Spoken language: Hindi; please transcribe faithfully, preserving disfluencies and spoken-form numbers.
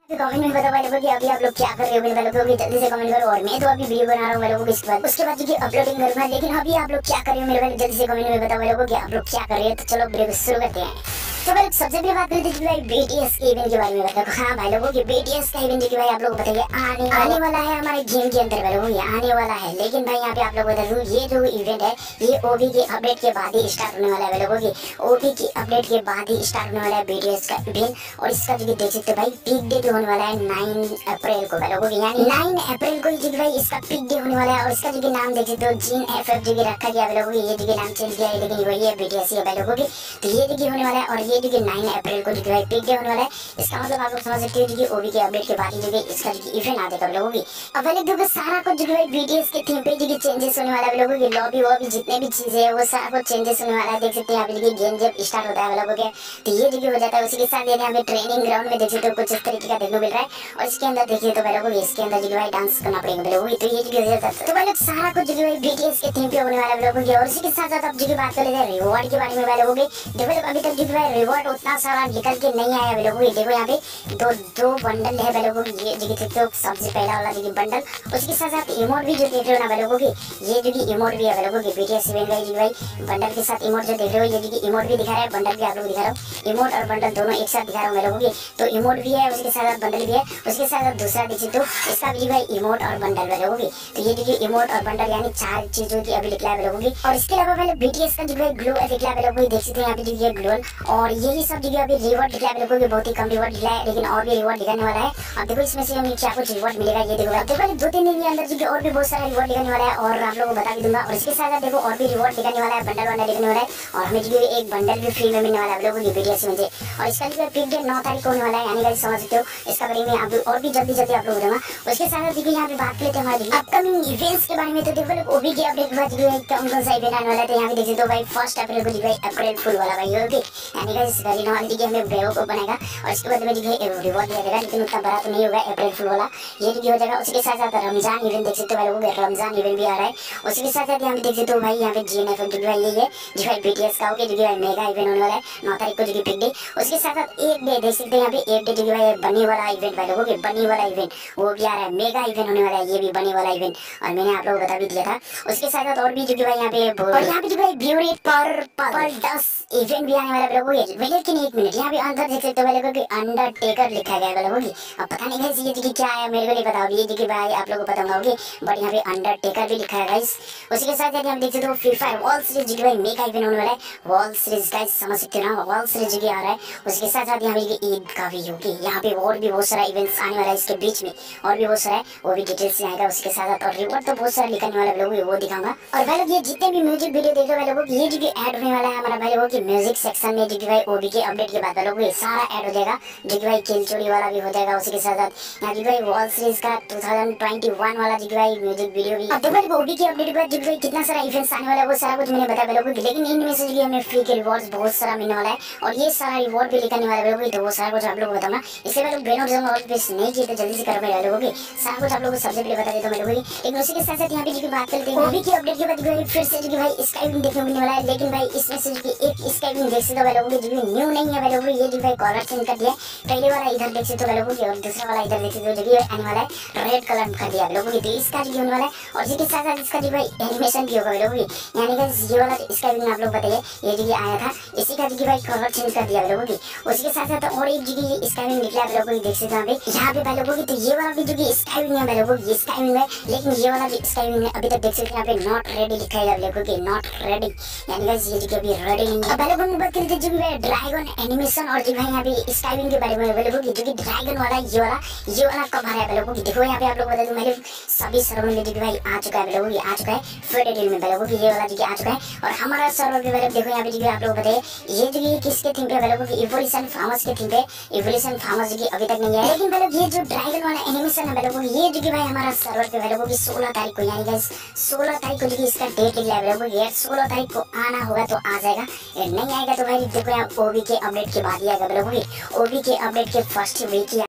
कमेंट में बताओ भाई लोगों कि अभी आप लोग क्या कर रहे हो मेरे लोगों की जल्दी से कमेंट करो। और मैं तो अभी वीडियो बना रहा हूँ भाई लोगों को, इसके बाद उसके बाद जी अपलोडिंग करूंगा। लेकिन अभी आप लोग क्या कर रहे हो मेरे भाई, जल्दी से कमेंट में बताओ भाई लोगों कि आप लोग क्या कर रहे हो। तो चलो वीडियो को शुरू करते हैं। तो भाई सबसे पहले बात करते हैं भाई बीटीएस के इवेंट के बारे में बताओ। हाँ भाई लोगों की बीटीएस का इवेंट जो कि भाई आप लोग बताइए आने आने वाला है हमारे गेम के अंदर भाई लोगों, ये आने वाला है। लेकिन भाई यहाँ पे आप लोग बता दूं ये जो इवेंट है ये ओबी के अपडेट के बाद ही स्टार्ट होने वाला है भाई लोगों की। ओबी की अपडेट के बाद ही स्टार्ट होने वाला है बीटीएस का इवेंट। और इसका जो देख सकते हो भाई पीक डे होने वाला है नाइन अप्रैल को भाई लोगों की, यानी नाइन अप्रैल को जो भाई इसका पीक डे होने वाला है। और इसका जो नाम देख सकते हो जीन एफएफ जो रखा गया भाई लोगों की, ये जो नाम चेंज किया है लेकिन वही है बीटीएस है भाई लोगों की। तो ये जो होने वाला है और ये जो नाइन अप्रैल को जो भाई पीक डे होने वाला है। इसका मतलब आप लोग समझ सकते हो जो ओबी के अपडेट के बाद ही जो इसका जो इवेंट आ जाएगा लोगों की। अब वाले देखो सारा कुछ जो भाई बीटीएस के थीम पे जो चेंजेस होने वाला है लोगों की, लॉबी वॉबी जितने भी चीजें है वो सारा कुछ चेंजेस होने वाला है। देख सकते हैं यहाँ पे गेम जब स्टार्ट होता है लोगों के तो ये जो हो जाता है। उसी के साथ यहाँ पे ट्रेनिंग ग्राउंड में देख सकते हो कुछ इस तरीके का देखने को मिल रहा है। और इसके अंदर देखिए तो लोगों इसके अंदर जो भाई डांस करना पड़ेगा लोगों की। तो ये जो है तो भाई सारा कुछ जो भाई बीटीएस के थीम पे होने वाला है लोगों की। और इसी के साथ साथ अब जो बात कर लेते हैं रिवॉर्ड के बारे में भाई लोगों की। देखो अभी तक जो भाई रिवॉर्ड उतना सारा निकल के नहीं आया भाई लोगों की। देखो यहाँ पे दो दो बंडल है भाई लोगों की, ये जो देखते हो सबसे पहला वाला जो बंडल। उसके साथ साथ इमोट भी जो देख रहे हो ना भाई लोगों की, ये जो इमोट भी है भाई लोगों की बीटीएस इवेंट का जो भाई बंडल के साथ इमोट जो देख रहे हो, ये जो इमोट भी दिखा रहा है बंडल भी आप लोग दिखा रहा हूँ। इमोट और बंडल दोनों एक साथ दिखा रहा हूँ भाई लोगों की। तो इमोट भी है उसके साथ साथ बंडल भी है। उसके साथ साथ दूसरा देखिए तो इसका भी भाई इमोट और बंडल भाई लोगों की। तो ये जो इमोट और बंडल यानी चार चीजों की अभी निकला है लोगों की। और इसके अलावा पहले बीटीएस का जो भाई ग्लो निकला है लोगों की, देख सकते हैं यहाँ पे जो ग्लो। और यही सब जो अभी रिवॉर्ड निकला है लोगों की, बहुत ही कम रिवॉर्ड निकला है लेकिन और भी रिवॉर्ड दिखाने वाला है। अब देखो इसमें से हमें क्या कुछ रिवॉर्ड मिलेगा ये देखो। देखो दो तीन दिन के अंदर जो और भी बहुत सारा रिवॉर्ड दिखाने वाला है और आप लोगों को बता भी दूंगा। और इसके साथ साथ देखो और भी रिवॉर्ड दिखाने वाला है, बंडल वंडल दिखाने वाला है। और हमें जो एक बंडल भी फ्री में मिलने वाला है लोगों की बीटीएस में। और इसका जो पीक डे नौ तारीख को होने वाला है, यानी गाइस समझ सकते हो इसका बारे में आप और भी जल्दी जल्दी आप लोग बताऊंगा। उसके साथ साथ देखिए यहाँ पे बात करते हैं हमारी अपकमिंग इवेंट्स के बारे में। तो देखो ओबी के अपडेट के बाद जो है कौन कौन सा इवेंट आने वाला है। यहाँ पे देख सकते हो भाई फर्स्ट अप्रैल को जो है अप्रैल फुल वाला भाई ओके, यानी गाइस गरीना वाली जो हमें ब्रेव को बनाएगा। और इसके बाद में जो है रिवॉर्ड दिया जाएगा लेकिन उतना बड़ा तो नहीं होगा अप्रैल फुल वाला, ये जो हो जाएगा। उसके साथ साथ रमजान इवेंट देख सकते हो भाई लोगों, रमजान इवेंट भी आ रहा है। उसके साथ साथ यहाँ पे देख सकते हो भाई यहाँ पे जीएनएफ जो भाई ये है जो भाई बीटीएस का होके जो भाई मेगा इवेंट होने वाला है नौ तारीख को जो पिक डे। उसके साथ साथ एक डे देख सकते हैं यहाँ पे एक डे जो भाई बनी वाला इवेंट भाई लोगों के, बनी वाला इवेंट वो भी आ रहा है, मेगा इवेंट होने वाला है ये भी बनी वाला इवेंट। और मैंने आप लोगों को बता भी दिया था। उसके साथ साथ और भी जो भाई यहाँ पे और यहाँ पे जो भाई व्यू रेट पर पर दस इवेंट भी आने वाला है लोगों के। लेकिन एक मिनट यहाँ पे अंदर देख सकते हो भाई लोगों की अंडरटेकर लिखा गया है लोगों की। अब पता नहीं गाइस ये जो क्या है मेरे को नहीं पता होगी, ये जो भाई आप लोगों को पता होगी बट यहाँ पे अंडरटेकर भी लिखा है गाइस। उसी के साथ साथ हम देख सकते हो फ्री फायर वॉल सीरीज जो भाई मेगा इवेंट होने वाला है, वॉल सीरीज गाइस समझ सकते हो ना, वॉल सीरीज जो आ रहा है। उसके साथ साथ यहाँ पे ईद का भी होगी, यहाँ पे और भी बहुत सारा इवेंट्स आने वाला है इसके बीच में और भी बहुत सारा है वो भी डिटेल्स में आएगा। उसके साथ साथ और रिवॉर्ड तो बहुत सारा लिखने वाला लोगों वो दिखाऊंगा। और भाई लोग ये जितने भी म्यूजिक वीडियो देख रहे हो लोगों ये जो ऐड होने वाला है हमारा भाई लोगों की म्यूजिक सेक्शन में जो भाई ओबी के अपडेट के बाद लोगों ये सारा ऐड हो जाएगा जो भाई किल चोरी वाला भी हो जाएगा। उसी के साथ साथ यहाँ जो भाई वॉल सीरीज का टू थाउजेंड ट्वेंटी वन वाला जो भाई म्यूजिक वीडियो भी। अब देखो ओबी के अपडेट के बाद जो भाई कितना सारा इवेंट्स आने वाला है वो सारा कुछ मैंने बताया लोगों को। लेकिन इनमें से जो हमें फ्री के रिवॉर्ड्स बहुत सारा मिलने वाला है और ये सारा रिवॉर्ड भी लिखने वाला है लोगों, तो वो सारा कुछ आप लोगों को बताऊंगा। इससे पहले ब्रेन और जम और बेस नहीं किए तो जल्दी से करो मेरे लोगों की, सारा कुछ आप लोगों को सबसे पहले बता देता हूं मेरे लोगों की। लेकिन उसी के साथ साथ यहाँ पे जो बात करते हैं ओबी के अपडेट के बाद जो फिर से जो भाई स्काई विंग देखने को मिलने वाला है। लेकिन भाई इसमें से एक स्काई विंग देख सकते हो भाई लोगों की जो न्यू नहीं है भाई लोगों, ये जो भाई कलर चेंज कर दिया। पहले वाला इधर देख सकते हो भाई लोगों की और दूसरा वाला इधर देख सकते हो जो भी आने वाला है रेड कलर कर दिया लोगों की। तो इसका जो होने वाला है और इसके साथ साथ इसका जो भाई एनिमेशन भी होगा भाई लोगों की, यानी कि ये वाला स्काई विंग आप लोग बताइए ये जो आया था इसी का जो भाई कलर चेंज कर दिया लोगों की। उसके साथ साथ और एक जो स्काई विंग निकला है लोगों की देख सकते हैं यहाँ पे भाई लोगों की। तो ये वाला भी जो स्काई विंग है भाई लोगों की, स्काई विंग है लेकिन ये वाला भी स्काई विंग है अभी तक देख सकते हैं यहाँ पे नॉट रेडी लिखा है लोगों की, नॉट रेडी यानी गाइस ये जो अभी रेडी नहीं है। भाई लोगों की बात करते जो भी ड्रैगन एनिमेशन और जो भाई यहाँ पे स्काई विंग के बारे में भाई लोगों की जो कि ड्रैगन वाला ये वाला ये वाला कब आ रहा है भाई लोगों की। देखो यहाँ पे आप लोग बता दूं मेरे सभी सर्वर में जो भाई आ चुका है भाई लोगों की, आ चुका है फेडेरल में भाई लोगों की ये वाला जो आ चुका है। और हमारा सर्वर पे भाई देखो यहाँ पे जो आप लोग बताइए ये जो किसके थीम पे भाई लोगों की, इवोल्यूशन फार्मर्स के थीम पे। इवोल्यूशन फार्मर्स जो अभी तक नहीं है लेकिन भाई लोग ये जो ड्रैगन वाला एनिमेशन है भाई लोगों की ये जो कि भाई हमारा सर्वर पे भाई लोगों की सोलह तारीख को यानी गाइस सोलह तारीख को जो इसका डेट निकला है भाई लोगों की, सोलह तारीख को आना होगा तो आ जाएगा, नहीं आएगा तो भाई देखो यहाँ ओबी के अपडेट के बाद ही आएगा भाई लोगों की। ओबी के अपडेट के फर्स्ट वीक